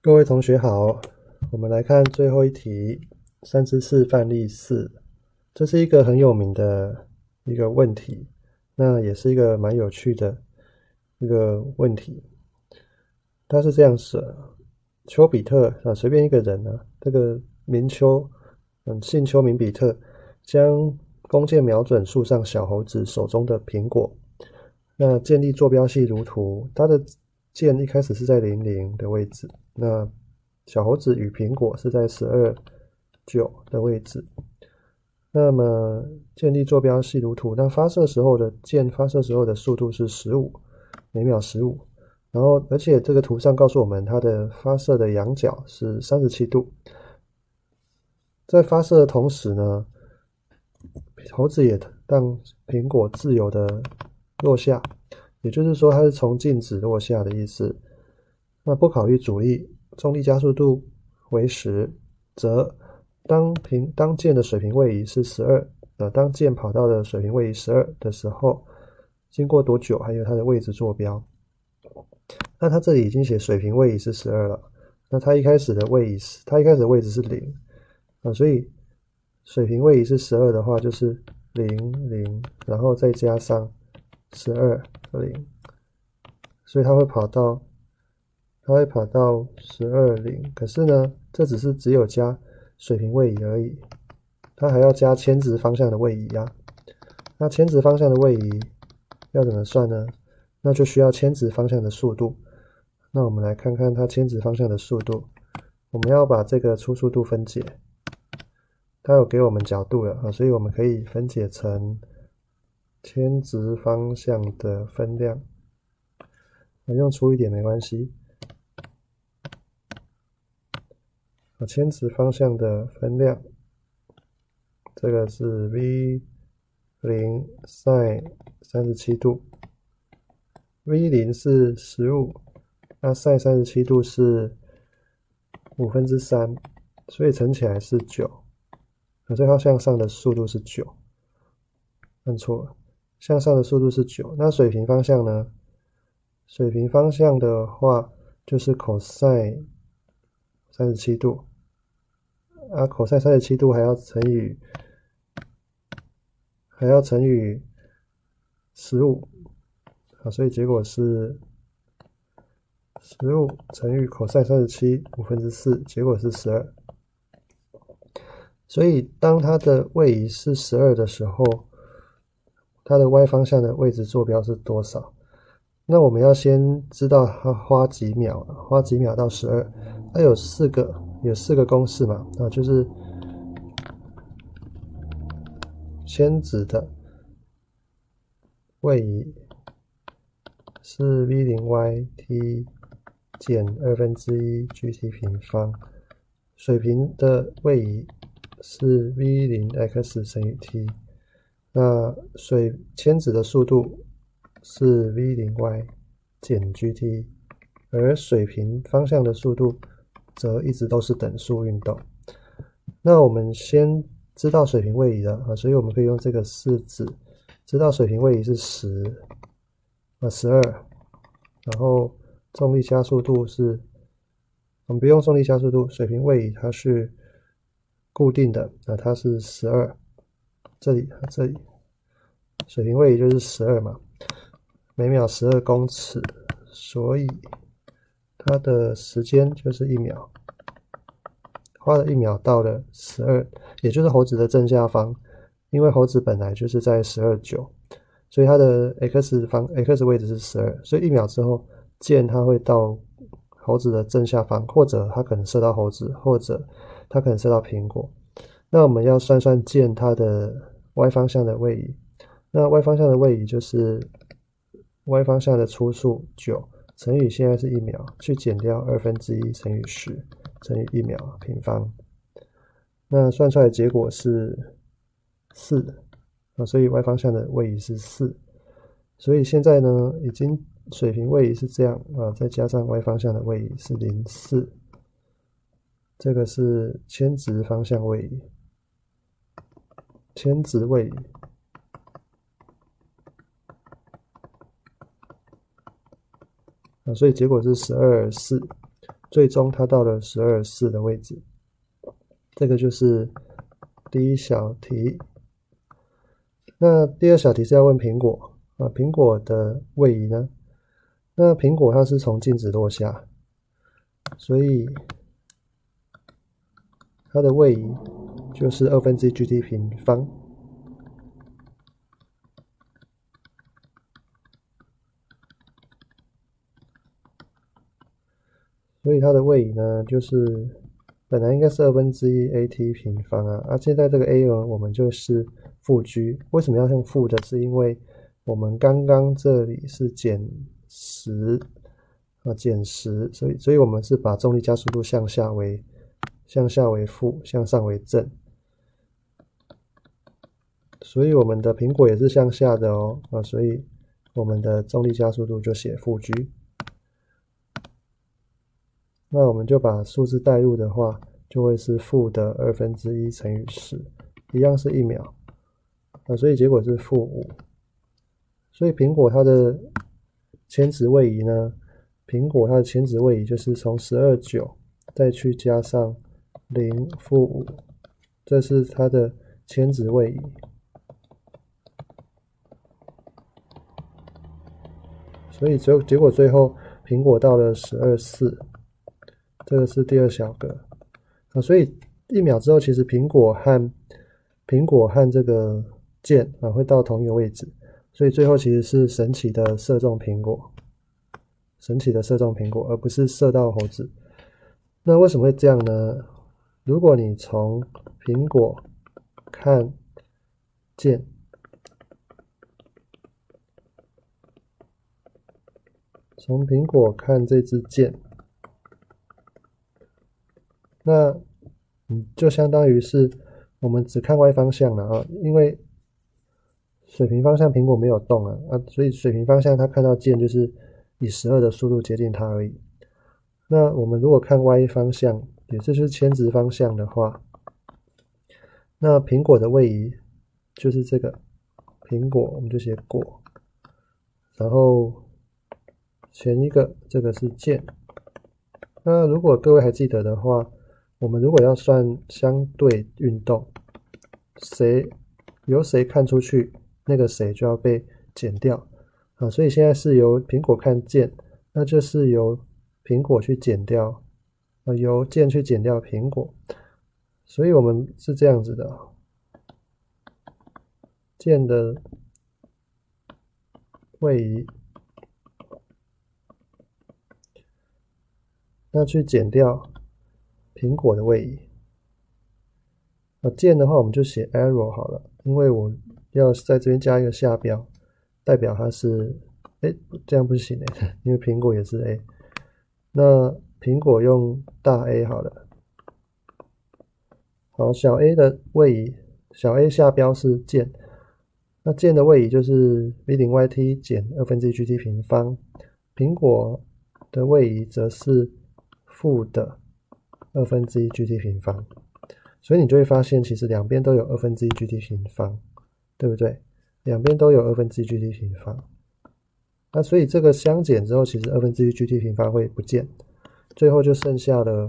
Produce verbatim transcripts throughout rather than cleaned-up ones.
各位同学好，我们来看最后一题，三之四范例四。这是一个很有名的一个问题，那也是一个蛮有趣的一个问题。它是这样子的，丘比特啊，随便一个人啊，这个名丘，嗯，姓丘名比特，将弓箭瞄准树上小猴子手中的苹果，那建立坐标系如图，它的箭一开始是在零零的位置，那小猴子与苹果是在十二九的位置。那么建立坐标系如图，那发射时候的箭发射时候的速度是十五每秒十五，然后而且这个图上告诉我们它的发射的仰角是三十七度。在发射的同时呢，猴子也让苹果自由的落下，也就是说它是从静止落下的意思。那不考虑阻力，重力加速度为十，则当平当箭的水平位移是十二，呃，当箭跑到的水平位移十二的时候，经过多久，还有它的位置坐标。那它这里已经写水平位移是十二了，那它一开始的位移是，它一开始的位置是零，啊，所以水平位移是十二的话，就是零零，然后再加上十二零，所以它会跑到，它会跑到十二零。可是呢，这只是只有加水平位移而已，它还要加牵值方向的位移啊。那牵值方向的位移要怎么算呢？那就需要牵值方向的速度。那我们来看看它牵值方向的速度。我们要把这个初速度分解，它有给我们角度了啊，所以我们可以分解成牵值方向的分量。用粗一点没关系。牵值方向的分量，这个是 v 零 sin 三十七度 ，v 零 是十五，那 sin 三十七度是五分之三，所以乘起来是九，所以它向上的速度是九，按错了，向上的速度是九。那水平方向呢？水平方向的话就是 cos 三十七度。啊 cos 三十七度还要乘以还要乘以十五，啊，所以结果是十五乘以 cos 三十七五分之四，结果是十二。所以当它的位移是十二的时候，它的 y 方向的位置坐标是多少？那我们要先知道它花几秒，花几秒到十二，它有四个有四个公式嘛，啊，就是牵值的位移是 v 零 y t 减二分之一 gt 平方，水平的位移是 v 零 x 乘以 t， 那水牵值的速度是 v 零 y 减 gt， 而水平方向的速度则一直都是等速运动。那我们先知道水平位移了啊，所以我们可以用这个式子知道水平位移是十啊十二，然后重力加速度是，我们不用重力加速度，水平位移它是固定的，那它是十二，这里这里水平位移就是十二嘛，每秒十二公尺，所以它的时间就是一秒，花了一秒到了十二，也就是猴子的正下方，因为猴子本来就是在十二九，所以它的 x 方 x 位置是十二，所以一秒之后箭它会到猴子的正下方，或者它可能射到猴子，或者它可能射到苹果。那我们要算算箭它的 y 方向的位移，那 y 方向的位移就是 y 方向的初速九乘以现在是一秒，去减掉二分之一乘以十乘以一秒平方，那算出来的结果是四，啊，所以 y 方向的位移是四。所以现在呢，已经水平位移是这样啊，再加上 y 方向的位移是零点四，这个是牵值方向位移，牵值位移。啊，所以结果是十二四， 最终它到了十二四的位置。这个就是第一小题。那第二小题是要问苹果啊，苹果的位移呢？那苹果它是从静止落下，所以它的位移就是二分之一 gt 平方。所以它的位移呢，就是本来应该是二分之一 at 平方啊，啊，现在这个 a 呢，我们就是负 g。为什么要用负的？是因为我们刚刚这里是减十啊，减十，所以所以我们是把重力加速度向下为向下为负，向上为正。所以我们的苹果也是向下的哦，啊，所以我们的重力加速度就写负 g。那我们就把数字代入的话，就会是负的二分之一乘以十，一样是一秒啊，所以结果是负五。所以苹果它的前值位移呢，苹果它的前值位移就是从十二九再去加上零负五，这是它的前值位移。所以最结果最后苹果到了十二四。这个是第二小格啊，所以一秒之后，其实苹果和苹果和这个箭啊会到同一个位置，所以最后其实是神奇的射中苹果，神奇的射中苹果，而不是射到猴子。那为什么会这样呢？如果你从苹果看箭，从苹果看这支箭。那嗯，就相当于是我们只看 y 方向了啊，因为水平方向苹果没有动啊，啊，所以水平方向它看到箭就是以十二的速度接近它而已。那我们如果看 y 方向，也就是牵值方向的话，那苹果的位移就是这个苹果，我们就写果，然后前一个这个是箭。那如果各位还记得的话，我们如果要算相对运动，谁由谁看出去，那个谁就要被减掉啊。所以现在是由苹果看箭，那就是由苹果去减掉，啊，由箭去减掉苹果。所以我们是这样子的，箭的位移，那去减掉苹果的位移。那箭的话，我们就写 arrow 好了，因为我要在这边加一个下标，代表它是，哎，这样不行哎，因为苹果也是 A。那苹果用大 A 好了。好，小 a 的位移，小 a 下标是箭，那箭的位移就是 v 零 yt 减二分之一 gt 平方，苹果的位移则是负的二分之一 gt 平方，所以你就会发现，其实两边都有二分之一 gt 平方，对不对？两边都有二分之一 gt 平方，那所以这个相减之后，其实二分之一 gt 平方会不见，最后就剩下了。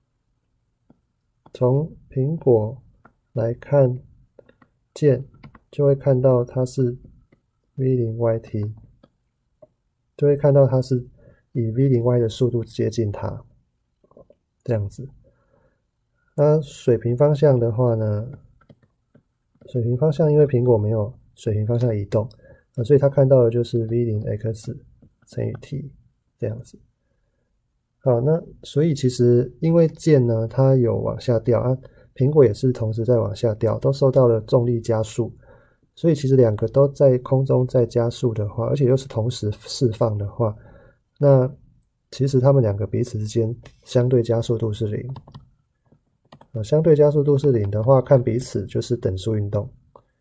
从苹果来看箭，就会看到它是 v 零 yt， 就会看到它是以 v 零 y 的速度接近它，这样子。那水平方向的话呢，水平方向因为苹果没有水平方向移动，啊，所以它看到的就是 v 零 x 乘以 t 这样子。好，那所以其实因为箭呢，它有往下掉啊，苹果也是同时在往下掉，都受到了重力加速，所以其实两个都在空中在加速的话，而且又是同时释放的话，那其实它们两个彼此之间相对加速度是零。啊，相对加速度是零的话，看彼此就是等速运动。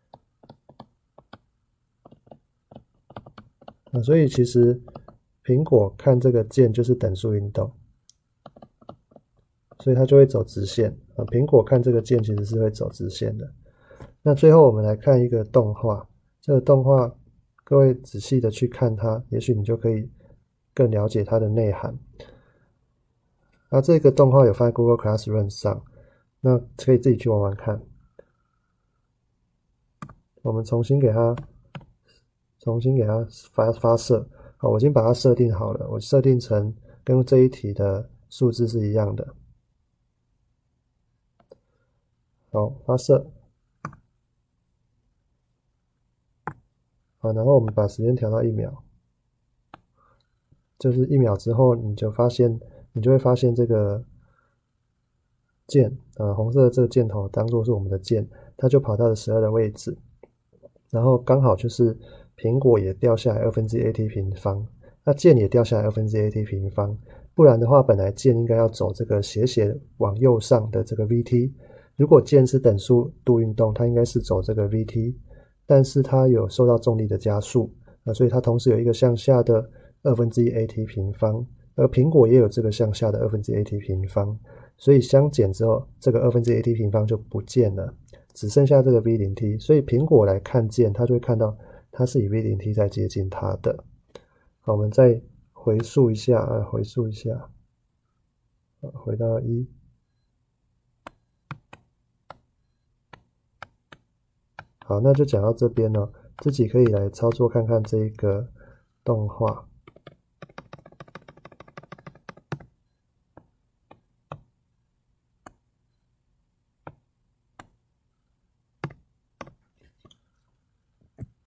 啊，所以其实苹果看这个箭就是等速运动，所以它就会走直线啊。苹果看这个箭其实是会走直线的。那最后我们来看一个动画，这个动画各位仔细的去看它，也许你就可以更了解它的内涵。 那这个动画有放在 Google Classroom 上，那可以自己去玩玩看。我们重新给它，重新给它发发射。好，我已经把它设定好了，我设定成跟这一题的数字是一样的。好，发射。好，然后我们把时间调到一秒，就是一秒之后，你就发现，你就会发现这个键，呃，红色的这个箭头当做是我们的键，它就跑到了十二的位置，然后刚好就是苹果也掉下来二分之一 at 平方，那键也掉下来二分之一 at 平方，不然的话，本来键应该要走这个斜斜往右上的这个 vt， 如果键是等速度运动，它应该是走这个 vt。但是它有受到重力的加速，啊，所以它同时有一个向下的二分之一 at 平方，而苹果也有这个向下的二分之一 at 平方，所以相减之后，这个二分之一 at 平方就不见了，只剩下这个 v 零 t， 所以苹果来看键，它就会看到它是以 v 零 t 在接近它的。好，我们再回溯一下，啊，回溯一下，啊，回到一。好，那就讲到这边了，自己可以来操作看看这一个动画。